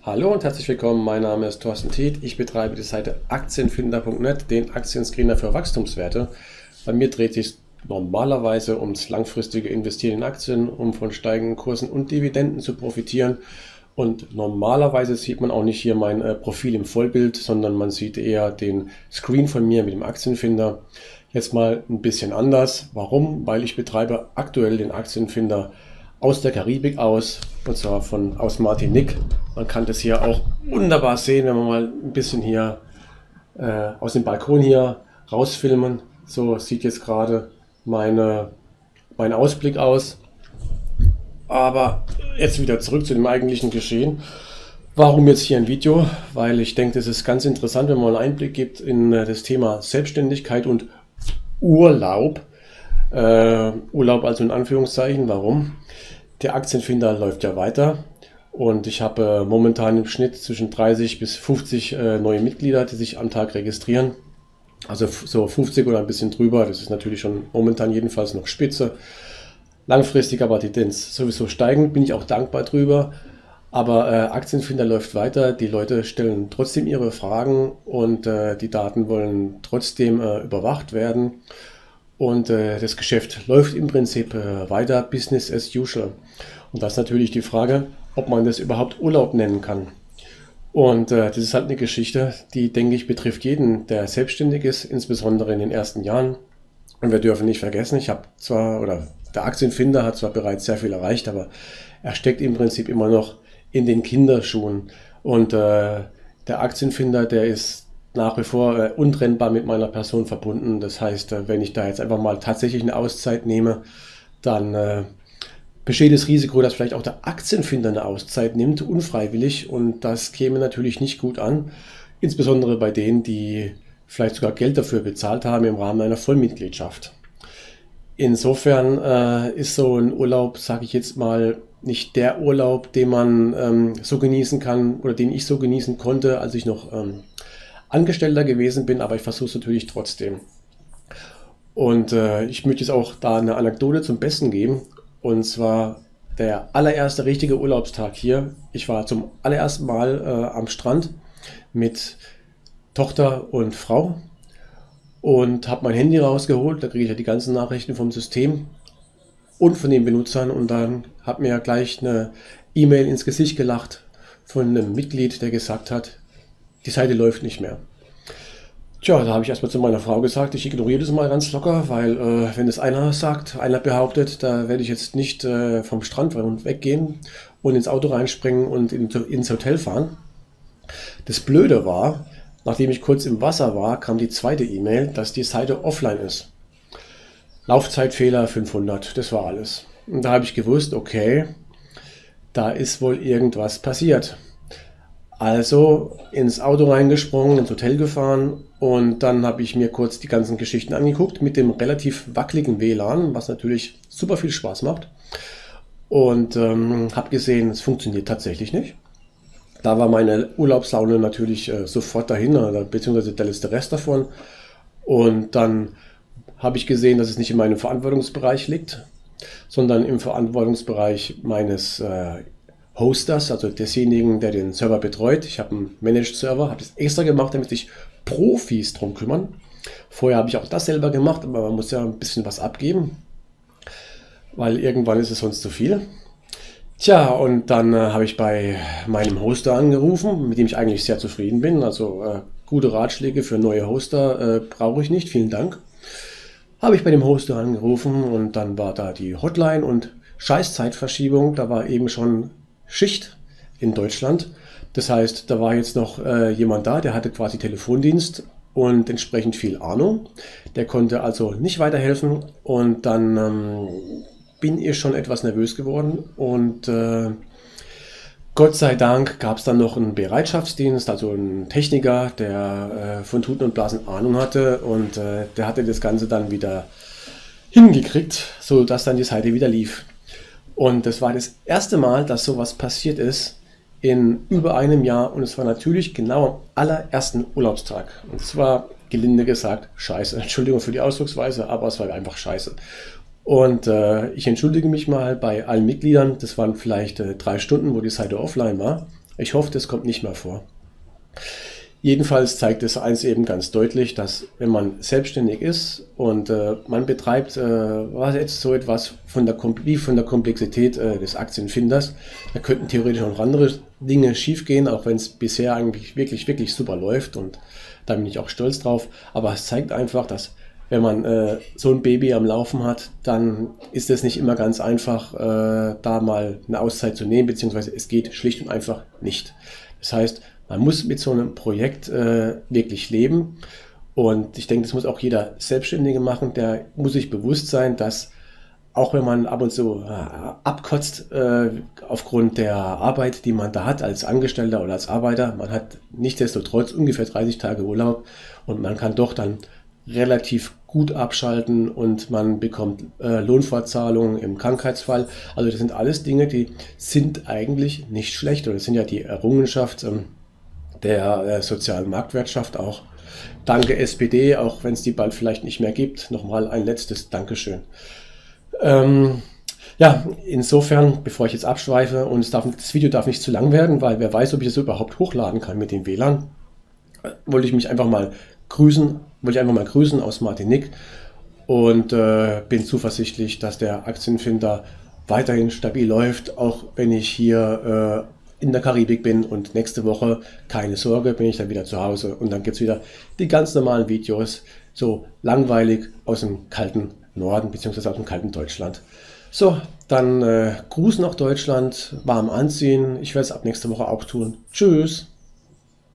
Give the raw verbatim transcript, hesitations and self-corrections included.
Hallo und herzlich willkommen, mein Name ist Thorsten Tiet. Ich betreibe die Seite Aktienfinder Punkt net, den Aktienscreener für Wachstumswerte. Bei mir dreht sich normalerweise ums langfristige Investieren in Aktien, um von steigenden Kursen und Dividenden zu profitieren. Und normalerweise sieht man auch nicht hier mein äh, Profil im Vollbild, sondern man sieht eher den Screen von mir mit dem Aktienfinder. Jetzt mal ein bisschen anders. Warum? Weil ich betreibe aktuell den Aktienfinder aus der Karibik aus, und zwar von aus Martinique. Man kann das hier auch wunderbar sehen, wenn wir mal ein bisschen hier äh, aus dem Balkon hier rausfilmen. So sieht jetzt gerade meine, mein Ausblick aus. Aber jetzt wieder zurück zu dem eigentlichen Geschehen. Warum jetzt hier ein Video? Weil ich denke, das ist ganz interessant, wenn man einen Einblick gibt in äh, das Thema Selbstständigkeit und Urlaub. Äh, Urlaub also in Anführungszeichen. Warum? Der Aktienfinder läuft ja weiter und ich habe äh, momentan im Schnitt zwischen dreißig bis fünfzig äh, neue Mitglieder, die sich am Tag registrieren. Also so fünfzig oder ein bisschen drüber. Das ist natürlich schon momentan jedenfalls noch spitze. Langfristig aber die Tendenz sowieso steigend, bin ich auch dankbar drüber. Aber äh, Aktienfinder läuft weiter, die Leute stellen trotzdem ihre Fragen und äh, die Daten wollen trotzdem äh, überwacht werden. Und äh, das Geschäft läuft im Prinzip äh, weiter, Business as usual. Und das ist natürlich die Frage, ob man das überhaupt Urlaub nennen kann. Und äh, das ist halt eine Geschichte, die, denke ich, betrifft jeden, der selbstständig ist, insbesondere in den ersten Jahren. Und wir dürfen nicht vergessen, ich habe zwar, oder der Aktienfinder hat zwar bereits sehr viel erreicht, aber er steckt im Prinzip immer noch in den Kinderschuhen. Und äh, der Aktienfinder, der ist nach wie vor äh, untrennbar mit meiner Person verbunden. Das heißt, äh, wenn ich da jetzt einfach mal tatsächlich eine Auszeit nehme, dann äh, besteht das Risiko, dass vielleicht auch der Aktienfinder eine Auszeit nimmt, unfreiwillig. Und das käme natürlich nicht gut an, insbesondere bei denen, die vielleicht sogar Geld dafür bezahlt haben im Rahmen einer Vollmitgliedschaft. Insofern äh, ist so ein Urlaub, sage ich jetzt mal, nicht der Urlaub, den man ähm, so genießen kann oder den ich so genießen konnte, als ich noch ähm, Angestellter gewesen bin, aber ich versuche es natürlich trotzdem. Und äh, ich möchte jetzt auch da eine Anekdote zum Besten geben. Und zwar der allererste richtige Urlaubstag hier. Ich war zum allerersten Mal äh, am Strand mit Tochter und Frau und habe mein Handy rausgeholt. Da kriege ich ja die ganzen Nachrichten vom System und von den Benutzern. Und dann hat mir gleich eine E-Mail ins Gesicht gelacht von einem Mitglied, der gesagt hat, die Seite läuft nicht mehr. Tja, da habe ich erstmal zu meiner Frau gesagt, ich ignoriere das mal ganz locker, weil äh, wenn es einer sagt, einer behauptet, da werde ich jetzt nicht äh, vom Strand weggehen und ins Auto reinspringen und in, ins Hotel fahren. Das Blöde war, nachdem ich kurz im Wasser war, kam die zweite E-Mail, dass die Seite offline ist. Laufzeitfehler fünfhundert, das war alles. Und da habe ich gewusst, okay, da ist wohl irgendwas passiert. Also ins Auto reingesprungen, ins Hotel gefahren und dann habe ich mir kurz die ganzen Geschichten angeguckt mit dem relativ wackeligen W L A N, was natürlich super viel Spaß macht. Und ähm, habe gesehen, es funktioniert tatsächlich nicht. Da war meine Urlaubslaune natürlich äh, sofort dahin, oder, beziehungsweise der letzte Rest davon. Und dann habe ich gesehen, dass es nicht in meinem Verantwortungsbereich liegt, sondern im Verantwortungsbereich meines äh, Hosters, also desjenigen, der den Server betreut. Ich habe einen Managed Server, habe das extra gemacht, damit sich Profis drum kümmern. Vorher habe ich auch das selber gemacht, aber man muss ja ein bisschen was abgeben, weil irgendwann ist es sonst zu viel. Tja, und dann äh, habe ich bei meinem Hoster angerufen, mit dem ich eigentlich sehr zufrieden bin. Also äh, gute Ratschläge für neue Hoster äh, brauche ich nicht, vielen Dank. Habe ich bei dem Hoster angerufen und dann war da die Hotline und Scheißzeitverschiebung, da war eben schon Schicht in Deutschland. Das heißt, da war jetzt noch äh, jemand da, der hatte quasi Telefondienst und entsprechend viel Ahnung. Der konnte also nicht weiterhelfen und dann ähm, bin ich schon etwas nervös geworden und äh, Gott sei Dank gab es dann noch einen Bereitschaftsdienst, also einen Techniker, der äh, von Tuten und Blasen Ahnung hatte und äh, der hatte das Ganze dann wieder hingekriegt, sodass dann die Seite wieder lief. Und das war das erste Mal, dass sowas passiert ist in über einem Jahr und es war natürlich genau am allerersten Urlaubstag. Und es war gelinde gesagt scheiße. Entschuldigung für die Ausdrucksweise, aber es war einfach scheiße. Und äh, ich entschuldige mich mal bei allen Mitgliedern. Das waren vielleicht äh, drei Stunden, wo die Seite offline war. Ich hoffe, das kommt nicht mehr vor. Jedenfalls zeigt es eins eben ganz deutlich, dass wenn man selbstständig ist und äh, man betreibt äh, was jetzt so etwas von der, wie von der Komplexität äh, des Aktienfinders, da könnten theoretisch auch noch andere Dinge schiefgehen, auch wenn es bisher eigentlich wirklich, wirklich super läuft, und da bin ich auch stolz drauf. Aber es zeigt einfach, dass wenn man äh, so ein Baby am Laufen hat, dann ist es nicht immer ganz einfach, äh, da mal eine Auszeit zu nehmen, beziehungsweise es geht schlicht und einfach nicht. Das heißt, man muss mit so einem Projekt äh, wirklich leben, und ich denke, das muss auch jeder Selbstständige machen. Der muss sich bewusst sein, dass auch wenn man ab und zu äh, abkotzt äh, aufgrund der Arbeit, die man da hat als Angestellter oder als Arbeiter, man hat nichtsdestotrotz ungefähr dreißig Tage Urlaub, und man kann doch dann relativ gut abschalten, und man bekommt äh, Lohnfortzahlungen im Krankheitsfall. Also das sind alles Dinge, die sind eigentlich nicht schlecht, und das sind ja die Errungenschaft ähm, der äh, sozialen Marktwirtschaft auch. Danke S P D, auch wenn es die bald vielleicht nicht mehr gibt. Nochmal ein letztes Dankeschön. Ähm, ja, insofern, bevor ich jetzt abschweife, und es darf, das Video darf nicht zu lang werden, weil wer weiß, ob ich es überhaupt hochladen kann mit dem W L A N, äh, wollte ich mich einfach mal grüßen, wollte ich einfach mal grüßen aus Martinique, und äh, bin zuversichtlich, dass der Aktienfinder weiterhin stabil läuft, auch wenn ich hier äh, in der Karibik bin, und nächste Woche, keine Sorge, bin ich dann wieder zu Hause, und dann gibt es wieder die ganz normalen Videos, so langweilig aus dem kalten Norden bzw. aus dem kalten Deutschland. So, dann äh, Gruß nach Deutschland, warm anziehen, ich werde es ab nächste Woche auch tun. Tschüss!